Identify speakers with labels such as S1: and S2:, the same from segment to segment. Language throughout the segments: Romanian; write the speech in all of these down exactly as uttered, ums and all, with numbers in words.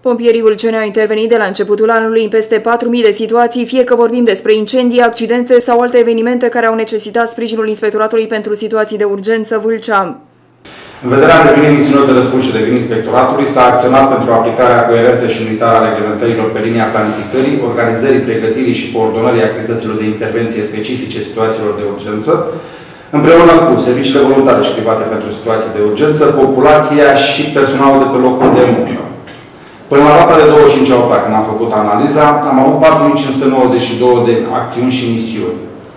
S1: Pompierii Vâlceni au intervenit de la începutul anului în peste patru mii de situații, fie că vorbim despre incendii, accidente sau alte evenimente care au necesitat sprijinul Inspectoratului pentru Situații de Urgență Vâlcea.
S2: În vederea îndeplinirii misiunilor de răspuns și de vin Inspectoratului, s-a acționat pentru aplicarea coerentă și unitară a reglementărilor pe linia planificării, organizării, pregătirii și coordonării activităților de intervenție specifice situațiilor de urgență, împreună cu serviciile voluntare și private pentru situații de urgență, populația și personalul de pe locul de muncă. Până la data de douăzeci și cinci august, când am făcut analiza, am avut patru mii cinci sute nouăzeci și doi de acțiuni și misiuni.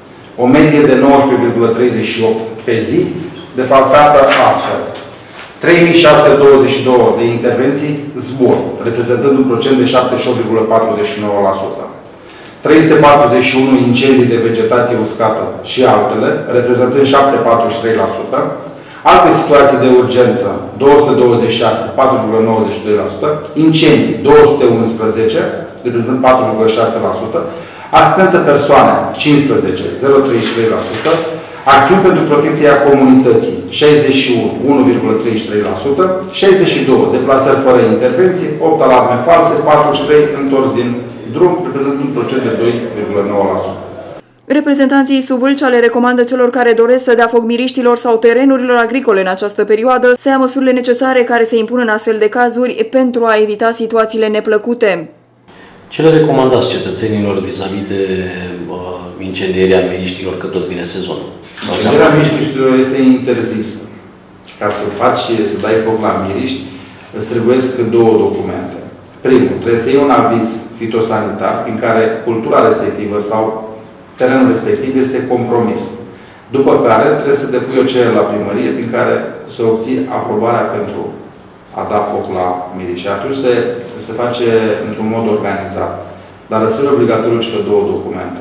S2: O medie de nouăsprezece virgulă treizeci și opt pe zi, defalcată astfel. trei mii șase sute douăzeci și doi de intervenții zbor, reprezentând un procent de șaptezeci și opt virgulă patruzeci și nouă la sută. trei sute patruzeci și unu incendii de vegetație uscată și altele, reprezentând șapte virgulă patruzeci și trei la sută. Alte situații de urgență, două sute douăzeci și șase, patru virgulă nouăzeci și doi la sută. Incendii, două sute unsprezece, reprezentând patru virgulă șase la sută. Asistență persoane, cincisprezece, zero virgulă treizeci și trei la sută. Acțiuni pentru protecția comunității, șaizeci și unu, unu virgulă treizeci și trei la sută. șaizeci și doi, deplasări fără intervenții, opt alarme false, patruzeci și trei întors din drum, reprezentând un procent de doi virgulă nouă la sută.
S1: Reprezentanții Suvâlcea le recomandă celor care doresc să dea foc miriștilor sau terenurilor agricole în această perioadă să ia măsurile necesare care se impun în astfel de cazuri pentru a evita situațiile neplăcute.
S3: Ce le recomandați cetățenilor vis-a-vis -vis de uh, incendierea miriștilor, că tot vine sezonul?
S2: Incendierea miriștilor este interzisă. Ca să faci, să dai foc la miriști, îți trebuiesc două documente. Primul, trebuie să iei un aviz fitosanitar prin care cultura respectivă sau terenul respectiv este compromis. După care trebuie să depui o cerere la primărie prin care să obții aprobarea pentru a da foc la miriști. Și atunci se, se face într-un mod organizat. Dar răsări obligatoriu cele două documente.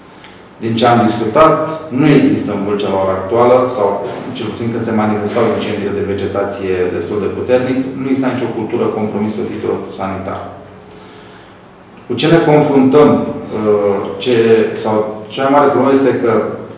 S2: Din ce am discutat, nu există în Vâlcea la ora actuală, sau cel puțin când se manifestau incendiile de vegetație destul de puternic, nu există nicio cultură compromisă fitosanitară. Cu ce ne confruntăm, ce, sau cea mai mare problemă este că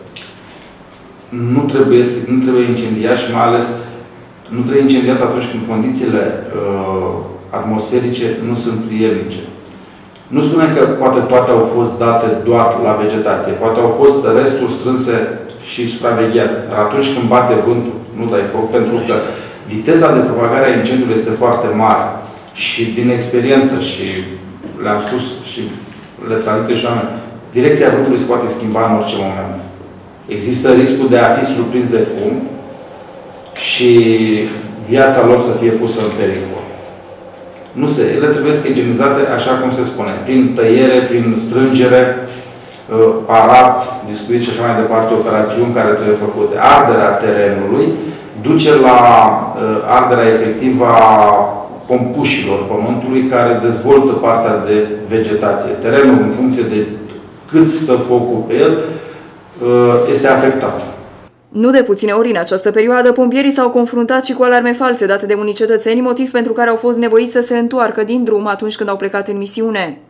S2: nu trebuie, nu trebuie incendiat și mai ales nu trebuie incendiat atunci când condițiile uh, atmosferice nu sunt prielnice. Nu spunem că poate toate au fost date doar la vegetație. Poate au fost restul strânse și supravegheate. Dar atunci când bate vântul, nu dai foc, pentru că viteza de propagare a incendiului este foarte mare. Și din experiență, și le-am spus și le tradite și oameni, direcția vântului se poate schimba în orice moment. Există riscul de a fi surprins de fum și viața lor să fie pusă în pericol. Nu se, ele trebuie să igienizate așa cum se spune, prin tăiere, prin strângere, parat, discuit și așa mai departe, operațiuni care trebuie făcute. Arderea terenului duce la arderea efectivă a compușilor pământului care dezvoltă partea de vegetație. Terenul, în funcție de cât stă focul pe el, este afectat.
S1: Nu de puține ori în această perioadă, pompierii s-au confruntat și cu alarme false date de unii cetățeni, motiv pentru care au fost nevoiți să se întoarcă din drum atunci când au plecat în misiune.